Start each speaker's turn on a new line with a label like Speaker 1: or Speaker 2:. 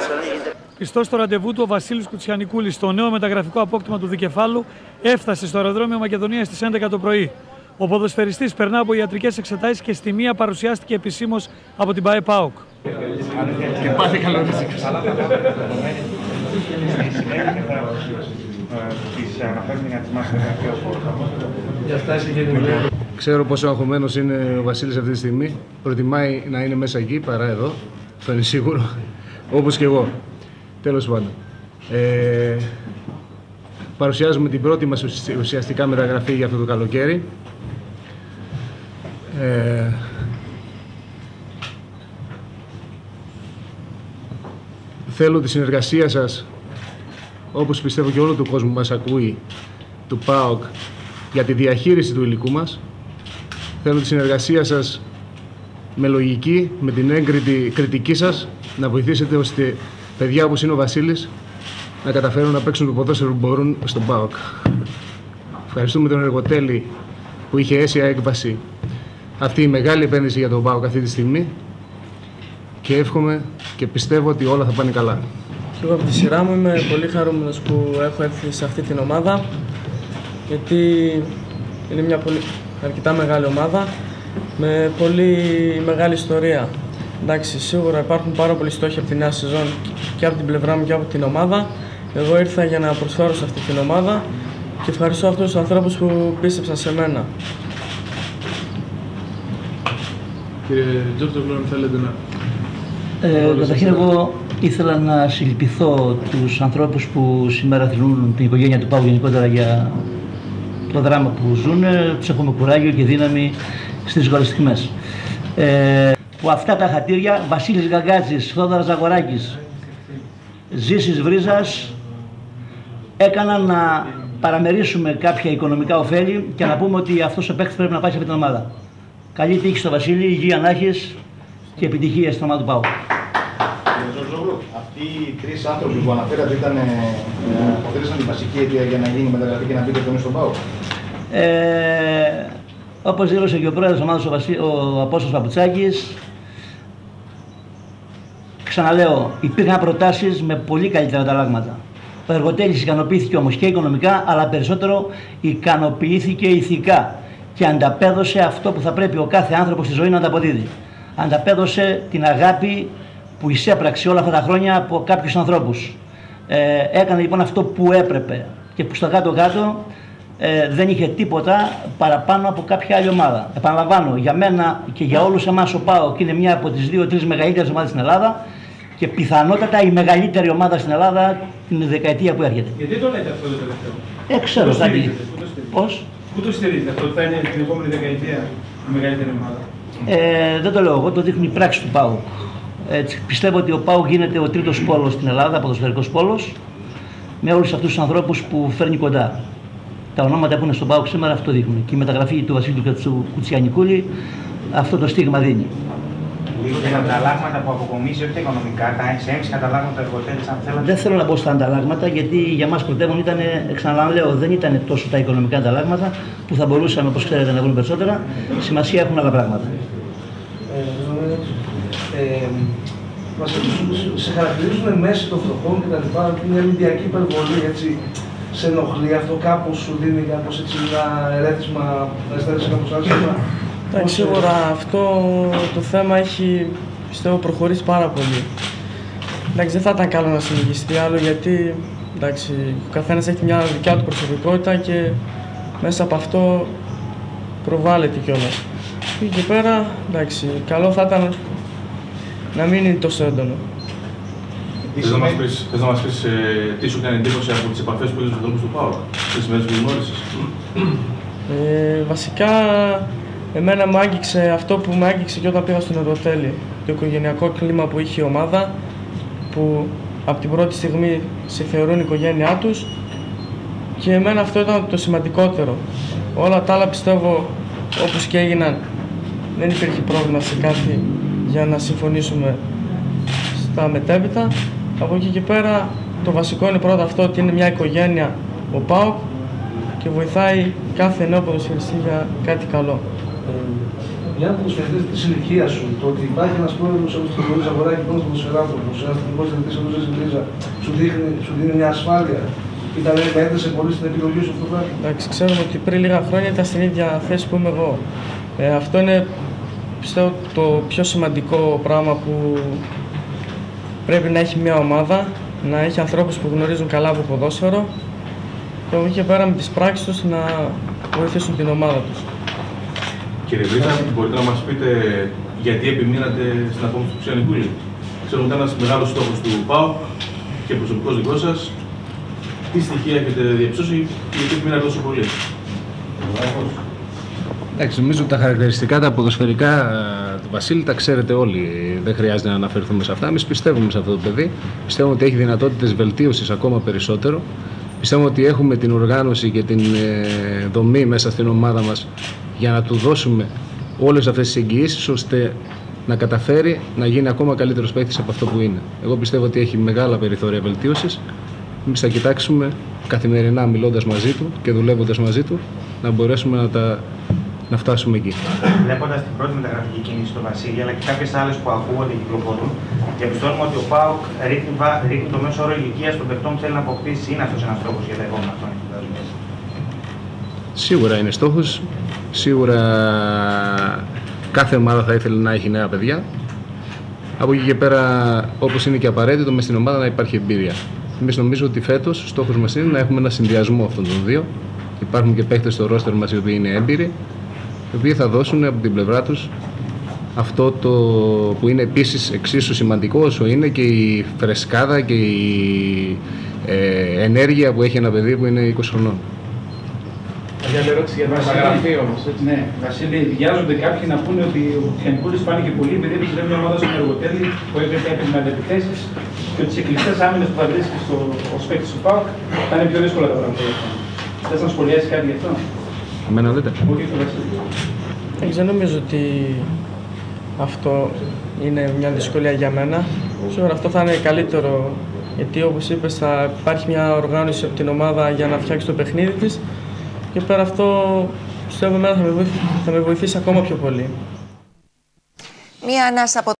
Speaker 1: Πιστός στο ραντεβού του, ο Βασίλης Κουτσιανικούλης, το νέο μεταγραφικό απόκτημα του Δικεφάλου, έφτασε στο αεροδρόμιο Μακεδονίας στις 11 το πρωί. Ο ποδοσφαιριστής περνά από ιατρικές εξετάσεις και στη μία παρουσιάστηκε επισήμως από την ΠΑΕ ΠΑΟΚ.
Speaker 2: Και πάλι καλώς. Ξέρω πόσο αγχωμένος είναι ο Βασίλης αυτή τη στιγμή. Προτιμάει να είναι μέσα εκεί παρά εδώ. Αυτό είναι σίγουρο. Όπως και εγώ. Τέλος πάντων. Παρουσιάζουμε την πρώτη μας ουσιαστικά μεταγραφή για αυτό το καλοκαίρι. Θέλω τη συνεργασία σας, όπως πιστεύω και όλο του κόσμου μας ακούει, του ΠΑΟΚ, για τη διαχείριση του υλικού μας. Θέλω τη συνεργασία σας με λογική, με την έγκριτη κριτική σας, να βοηθήσετε ώστε παιδιά όπως είναι ο Βασίλης να καταφέρουν να παίξουν το ποδόσφαιρο που μπορούν στον ΠΑΟΚ. Ευχαριστούμε τον Εργοτέλη που είχε αίσια έκβαση αυτή η μεγάλη επένδυση για τον ΠΑΟΚ αυτή τη στιγμή και εύχομαι και πιστεύω ότι όλα θα πάνε καλά.
Speaker 3: Και εγώ από τη σειρά μου είμαι πολύ χαρούμενος που έχω έρθει σε αυτή την ομάδα, γιατί είναι μια αρκετά μεγάλη ομάδα με πολύ μεγάλη ιστορία. Εντάξει, σίγουρα υπάρχουν πάρα πολλοί στόχοι από τη νέα σεζόν και από την πλευρά μου και από την ομάδα. Εγώ ήρθα για να προσφέρω σε αυτή την ομάδα και ευχαριστώ αυτούς τους ανθρώπους που πίστεψαν σε μένα.
Speaker 2: Κύριε Τζόρτογλου, αν θέλετε να...
Speaker 4: Καταρχήν εγώ ήθελα να συλληπιθώ τους ανθρώπους που σήμερα θρηνούν την οικογένεια του ΠΑΟΚ γενικότερα για το δράμα που ζουν. Τους έχουμε κουράγιο και δύναμη στις δύσκολες στιγμές. Που αυτά τα χατήρια, Βασίλης Γκαγκάτζης, Θόδωρας Ζαγοράκης, Ζήσης Βρίζας, έκαναν να παραμερίσουμε κάποια οικονομικά ωφέλη και να πούμε ότι αυτός ο παίκτης πρέπει να πάει σε αυτή την ομάδα. Καλή τύχη στο Βασίλη, υγεία να έχεις και επιτυχία στην ομάδα του ΠΑΟΚ.
Speaker 5: Αυτοί οι τρεις άνθρωποι που αναφέρατε αποτέλεσαν τη βασική αιτία για να γίνει μεταγραφή και να μπείτε στον ΠΑΟΚ.
Speaker 4: Όπως δήλωσε και ο πρόεδρος της ομάδας, ο Απόστολος Παπουτσάκης, ξαναλέω, υπήρχαν προτάσεις με πολύ καλύτερα ανταλλάγματα. Ο Εργοτέλης ικανοποιήθηκε όμως και οικονομικά, αλλά περισσότερο ικανοποιήθηκε ηθικά και ανταπέδωσε αυτό που θα πρέπει ο κάθε άνθρωπος στη ζωή να ανταποδίδει. Ανταπέδωσε την αγάπη που εισέπραξε όλα αυτά τα χρόνια από κάποιους ανθρώπους. Έκανε λοιπόν αυτό που έπρεπε και που στο κάτω-κάτω δεν είχε τίποτα παραπάνω από κάποια άλλη ομάδα. Επαναλαμβάνω, για μένα και για όλους εμάς ο ΠΑΟΚ είναι μια από τις 2-3 μεγαλύτερες ομάδες στην Ελλάδα και πιθανότατα η μεγαλύτερη ομάδα στην Ελλάδα την δεκαετία που έρχεται.
Speaker 6: Γιατί το λέτε αυτό το τελευταίο?
Speaker 4: Ξέρω κάτι. Πώς?
Speaker 6: Πού το στηρίζετε αυτό, ότι θα είναι την επόμενη δεκαετία η μεγαλύτερη ομάδα?
Speaker 4: Δεν το λέω εγώ, το δείχνει η πράξη του ΠΑΟΚ. Πιστεύω ότι ο ΠΑΟΚ γίνεται ο τρίτος πόλος στην Ελλάδα, ποδοσφαιρικός πόλος, με όλους αυτούς τους ανθρώπους που φέρνει κοντά. Τα ονόματα που είναι στον ΠΑΟΚ σήμερα αυτό δείχνουν. Και η μεταγραφή του Βασίλη Κουτσιανικούλη αυτό το στίγμα δίνει.
Speaker 7: Τα ανταλλάγματα που αποκομίσει, όχι τα οικονομικά, τα έμψη ανταλλάγματα του Εργοτέλη, αν θέλετε.
Speaker 4: Δεν θέλω να μπω στα ανταλλάγματα, γιατί για μας πρωτεύον ήταν, ξαναλέω, δεν ήταν τόσο τα οικονομικά ανταλλάγματα που θα μπορούσαμε, όπως ξέρετε, να βρούμε περισσότερα. Σημασία έχουν άλλα πράγματα.
Speaker 8: Σε χαρακτηρίζουν μέση των φτωχών και τα λοιπά, είναι μια μηντιακή υπερβολή, έτσι. Σε ενοχλεί αυτό, κάπως σου δίνει κάπως έτσι ένα ερέθισμα, να αισθάνεσαι κάπως άσχημα?
Speaker 3: Εντάξει, σίγουρα αυτό το θέμα έχει, πιστεύω, προχωρήσει πάρα πολύ. Εντάξει, δεν θα ήταν καλό να συνεχιστεί άλλο, γιατί εντάξει, ο καθένας έχει μια δικιά του προσωπικότητα και μέσα από αυτό προβάλλεται κιόλας. Και εκεί πέρα, εντάξει, καλό θα ήταν να μην είναι τόσο έντονο.
Speaker 2: Θες να μας πεις τι σου κάνει εντύπωση από τις επαφές που είδες στους ανθρώπους του ΠΑΟΚ, τις μέρες που γνώρισες?
Speaker 3: Βασικά, εμένα μου άγγιξε αυτό που μου άγγιξε και όταν πήγα στον Εργοτέλη. Το οικογενειακό κλίμα που είχε η ομάδα, που από την πρώτη στιγμή σε θεωρούν η οικογένειά τους, και εμένα αυτό ήταν το σημαντικότερο. Όλα τα άλλα, πιστεύω, όπως και έγιναν, δεν υπήρχε πρόβλημα σε κάτι για να συμφωνήσουμε στα μετέπειτα. Από εκεί και πέρα το βασικό είναι πρώτα αυτό, ότι είναι μια οικογένεια ο ΠΑΟΚ και βοηθάει κάθε νέο ποδοσφαιριστή για κάτι καλό.
Speaker 8: για να ποδοσφαιριστές της ηλικίας σου, το ότι υπάρχει ένας πρόεδρος όπως το Βορρής Αγοράκη, πόνος ποδοσφαιράνθρωπος, ένας τεχνικός διευθυντής όπως η Λίζα, σου δίνει μια ασφάλεια. Ήταν έντασε πολύ στην επιλογή σου αυτό το πράγμα.
Speaker 3: Εντάξει, ξέρουμε ότι πριν λίγα χρόνια ήταν στην ίδια θέση που είμαι εγώ. Αυτό είναι, πιστεύω, το πιο σημαντικό πράγμα που πρέπει να έχει μια ομάδα, να έχει ανθρώπους που γνωρίζουν καλά από ποδόσφαιρο και από εκεί και πέρα με τις πράξεις τους να βοηθήσουν την ομάδα τους.
Speaker 9: Κύριε Βρύσα, μπορείτε να μας πείτε γιατί επιμείνατε στην απόφαση του Ξιανικούλη? Ξέρουμε ότι ήταν ένας μεγάλος στόχος του ΠΑΟΚ και προσωπικός δικός σας. Τι στοιχεία έχετε διαψώσει και γιατί επιμείνατε τόσο πολύ?
Speaker 2: Εντάξει, νομίζω ότι τα χαρακτηριστικά, τα ποδοσφαιρικά του Βασίλη τα ξέρετε όλοι. Δεν χρειάζεται να αναφερθούμε σε αυτά. Εμείς πιστεύουμε σε αυτό το παιδί. Πιστεύουμε ότι έχει δυνατότητες βελτίωσης ακόμα περισσότερο. Πιστεύουμε ότι έχουμε την οργάνωση και την δομή μέσα στην ομάδα μας για να του δώσουμε όλες αυτές τις εγγυήσεις ώστε να καταφέρει να γίνει ακόμα καλύτερος παίκτης από αυτό που είναι. Εγώ πιστεύω ότι έχει μεγάλα περιθώρια βελτίωσης. Εμείς θα κοιτάξουμε καθημερινά, μιλώντας μαζί του και δουλεύοντας μαζί του, να μπορέσουμε να φτάσουμε εκεί.
Speaker 7: Βλέποντας την πρώτη μεταγραφική κίνηση στο Βασίλη, αλλά και κάποιες άλλες που ακούγονται και κυκλοφορούν, διαπιστώνουμε ότι ο ΠΑΟΚ ρίχνει το μέσο όρο ηλικίας των παιχτών που θέλει να αποκτήσει. Είναι αυτός ένας στόχος για τα επόμενα χρόνια?
Speaker 2: Σίγουρα είναι στόχος. Σίγουρα κάθε ομάδα θα ήθελε να έχει νέα παιδιά. Από εκεί και πέρα, όπως είναι και απαραίτητο, μες στην ομάδα να υπάρχει εμπειρία. Εμείς νομίζω ότι φέτος ο στόχος μας είναι να έχουμε ένα συνδυασμό αυτών των δύο. Υπάρχουν και παίκτες στο ρόστερ μας οι οποίοι είναι έμπειροι, οι οποίοι θα δώσουν από την πλευρά τους αυτό το που είναι επίσης εξίσου σημαντικό όσο είναι και η φρεσκάδα και η ενέργεια που έχει ένα παιδί που είναι 20 χρονών.
Speaker 6: Μια ερώτηση για την μεταγραφή όμως. Ναι, Βασίλη, βιάζονται κάποιοι να πούνε ότι ο Ξιανικούλης φάνηκε πολύ επειδή έπαιζε μια ομάδα στον Εργοτέλη που έπαιζε με αντεπιθέσεις και ότι σε κλειστές άμυνες που θα βρίσκει ως παίκτης του ΠΑΟΚ θα είναι πιο δύσκολα τα πράγματα. Θες να σχολιάσεις κάτι γι' αυτό?
Speaker 2: Εμένα δείτε.
Speaker 6: Όχι, το Βασίλη.
Speaker 3: Δεν νομίζω ότι αυτό είναι μια δυσκολία για μένα. Σίγουρα αυτό θα είναι καλύτερο, γιατί όπως είπες θα υπάρχει μια οργάνωση από την ομάδα για να φτιάξει το παιχνίδι της και πέρα αυτό πιστεύω εμένα θα με βοηθήσει ακόμα πιο πολύ.
Speaker 10: Μία ανάσα από